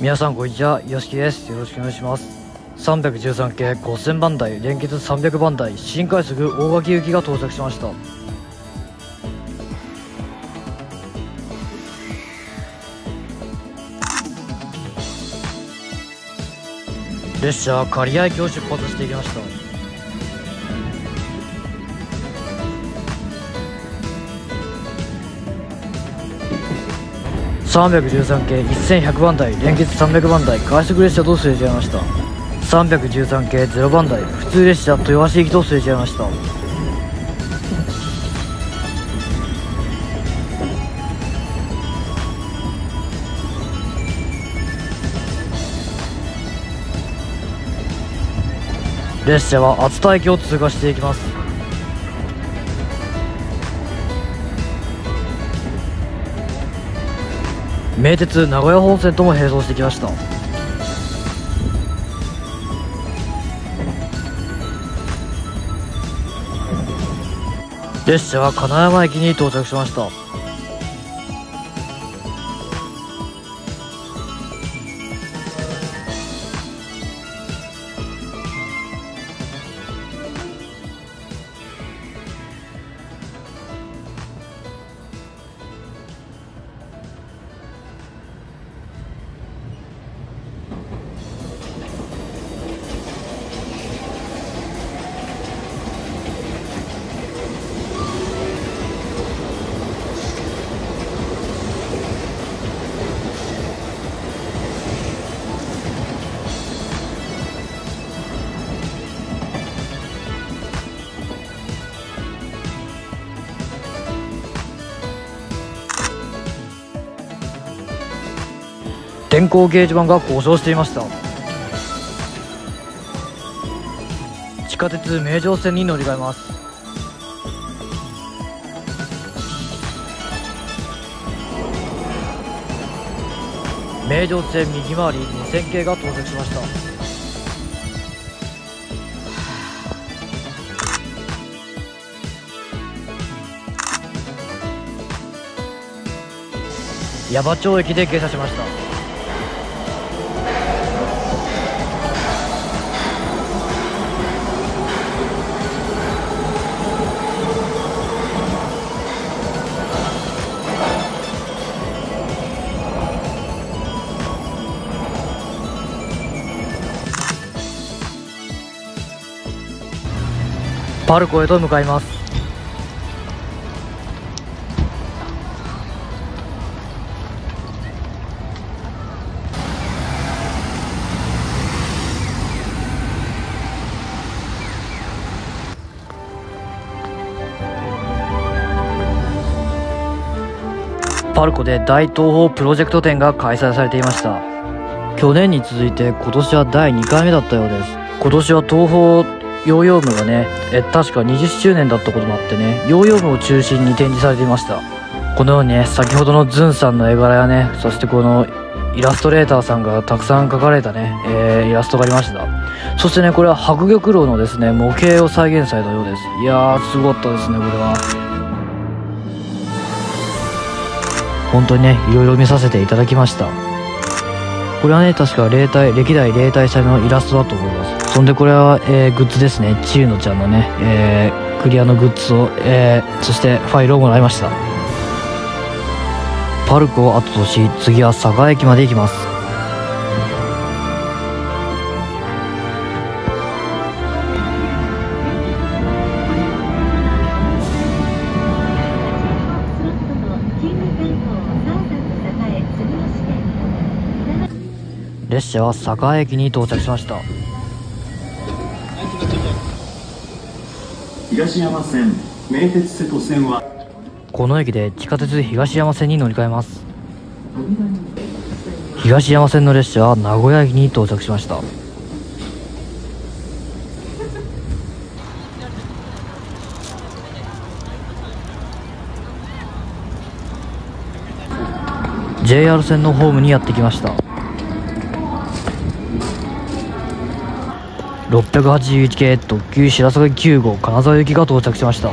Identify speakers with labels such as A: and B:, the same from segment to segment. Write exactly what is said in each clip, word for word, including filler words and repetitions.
A: 皆さんこんにちは、よしきです。よろしくお願いします。さんびゃくじゅうさん系ごせんばん台連結さんびゃくばん台新快速大垣行きが到着しました。列車は刈谷駅を出発していきました。さんびゃくじゅうさん系せんひゃくばん台連結さんびゃくばん台快速列車とすれ違いました。さんびゃくじゅうさん系ゼロばん台普通列車豊橋行きとすれ違いました。列車は熱田駅を通過していきます。名鉄名古屋本線とも並走してきました。列車は金山駅に到着しました。電光掲示板が故障していました。地下鉄名城線に乗り換えます。名城線右回りにせん系が到着しました。矢場町駅で下車しました。パルコへと向かいます。パルコで大東宝プロジェクト展が開催されていました。去年に続いて今年はだいにかいめだったようです。今年は東宝ヨーヨームがね、え確かにじゅっしゅうねんだったこともあってね、ヨーヨームを中心に展示されていました。このようにね、先ほどのズンさんの絵柄やね、そしてこのイラストレーターさんがたくさん描かれたね、えー、イラストがありました。そしてね、これは白玉楼のですね、模型を再現されたようです。いやー、すごかったですね、これは。本当にね、いろいろ見させていただきました。これはね、確か例体、歴代例体祭のイラストだと思います。そんでこれは、えー、グッズですね。チユノちゃんのね、えー、クリアのグッズを、えー、そしてファイルをもらいました。パルコを後とし、次は佐賀駅まで行きます。列車は佐賀駅に到着しました。
B: 東山線名鉄瀬戸線は
A: この駅で地下鉄東山線に乗り換えます。東山線の列車は名古屋駅に到着しました。ジェイアール 線のホームにやってきました。ろっぴゃくはちじゅういち系特急白坂きゅう号金沢行きが到着しました。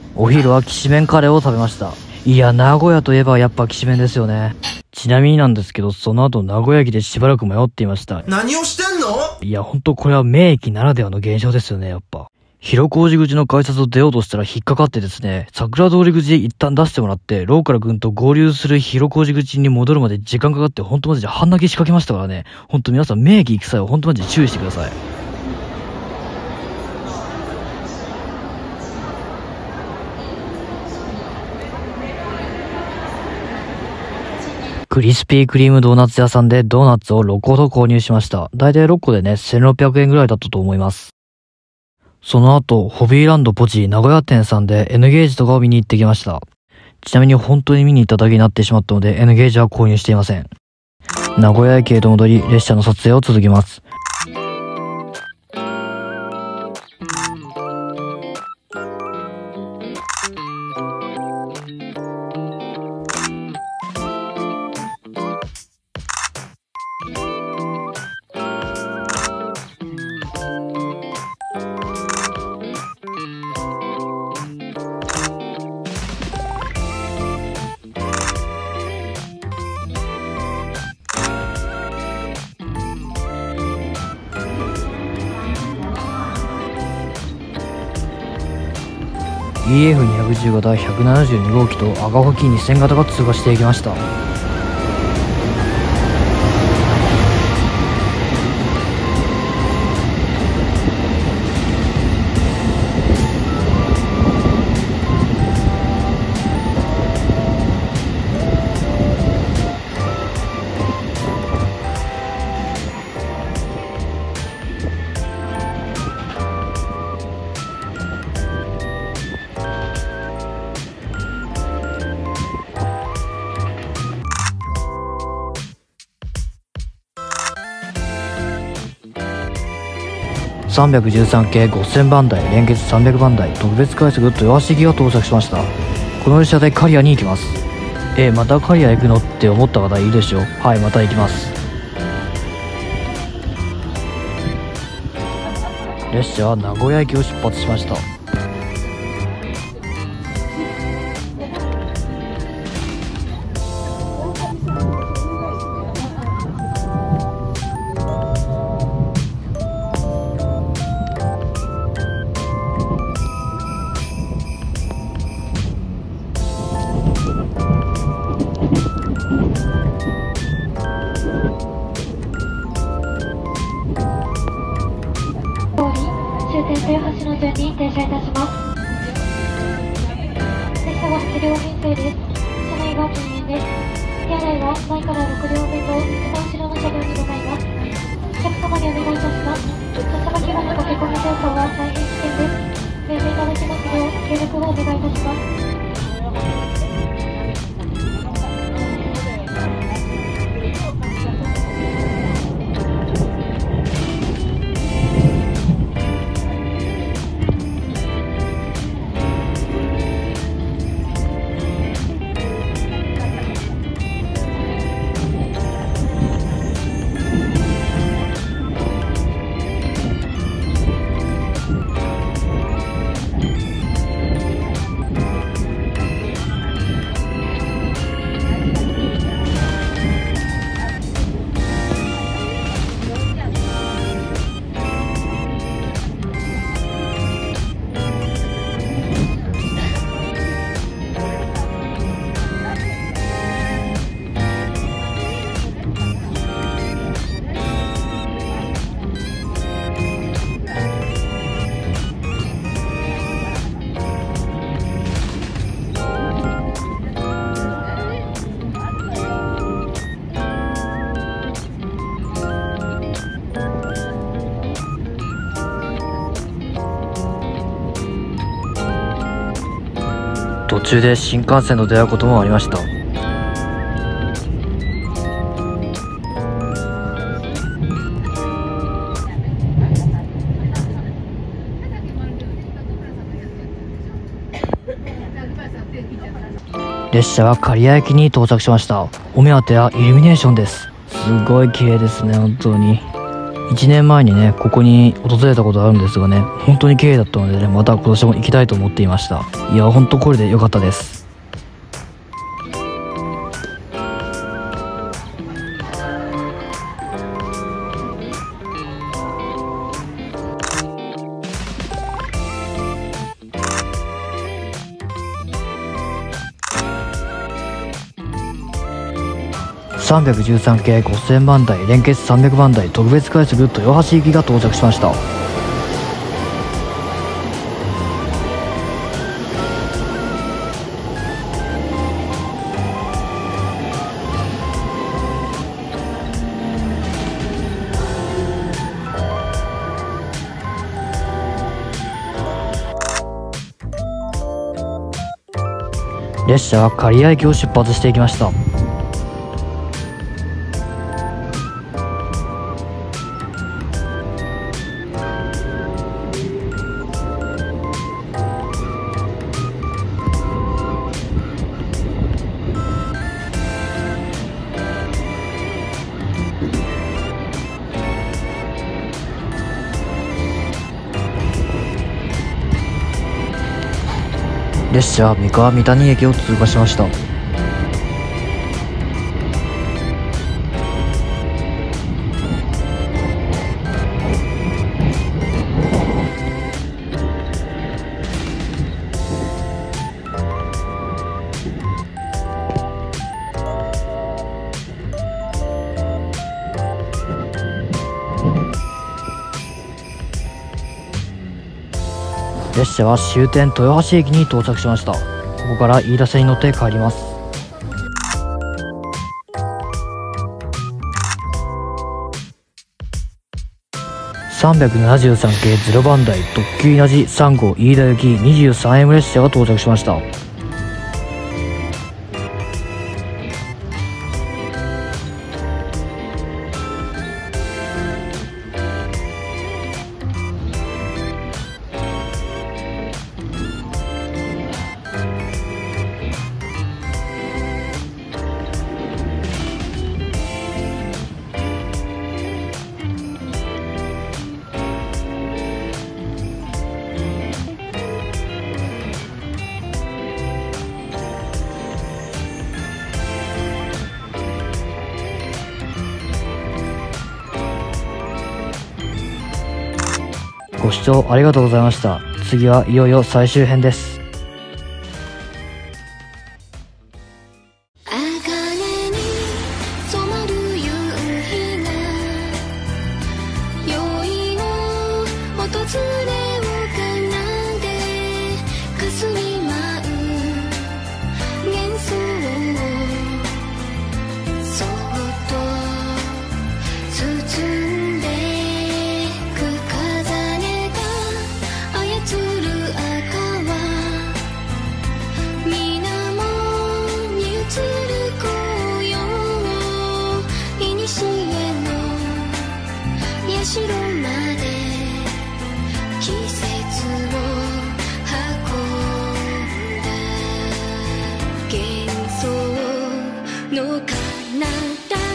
A: お昼はきしめんカレーを食べました。いや、名古屋といえばやっぱきしめんですよね。ちなみになんですけど、その後名古屋駅でしばらく迷っていました。
C: 何をしてんの？
A: いや、ほんとこれは名駅ならではの現象ですよね、やっぱ。広小路口の改札を出ようとしたら引っかかってですね、桜通り口で一旦出してもらって、ローカル君と合流する広小路口に戻るまで時間かかって、ほんとマジで半泣き仕掛けましたからね。ほんと皆さん名駅行く際はほんとマジで注意してください。クリスピークリームドーナツ屋さんでドーナツをろっこほど購入しました。だいたいろっこでね、せんろっぴゃくえんぐらいだったと思います。その後、ホビーランドポチ名古屋店さんで N ゲージとかを見に行ってきました。ちなみに本当に見に行っただけになってしまったので N ゲージは購入していません。名古屋駅へと戻り、列車の撮影を続けます。イーエフにひゃくじゅう 型ひゃくななじゅうに号機と赤穂機にせん型が通過していきました。さんびゃくじゅうさん系ごせんばん台連結さんびゃくばん台特別快速豊橋駅が到着しました。この列車で刈谷に行きます。えー、また刈谷行くのって思った方いるでしょう。はい、また行きます。列車は名古屋駅を出発しました。
D: 終点豊橋の順に停車いたします。列車ははち両編成です。車内が禁煙です。手洗いは前からろく両目と一番後ろの車両にございます。お客様にお願いいたします。座席機の駆け込み乗車は大変危険です。ごやめいただきますよう協力をお願いいたします。
A: 途中で新幹線と出会うこともありました。列車は刈谷駅に到着しました。お目当てはイルミネーションです。すごい綺麗ですね、本当に。 いちねんまえにねここに訪れたことあるんですがね、本当に綺麗だったのでね、また今年も行きたいと思っていました。いや本当これで良かったです。さんびゃくじゅうさん系ごせんばん台連結さんびゃくばん台特別快速豊橋行きが到着しました。列車は刈谷駅を出発していきました。列車は三河三谷駅を通過しました。列車は終点豊橋駅に到着しました。ここから飯田線に乗って帰ります。さんびゃくななじゅうさん系ゼロばん台特急稲地さん号飯田行き にじゅうさんエム 列車が到着しました。ご視聴ありがとうございました。次はいよいよ最終編です。
C: 白まで季節を運んだ幻想の彼方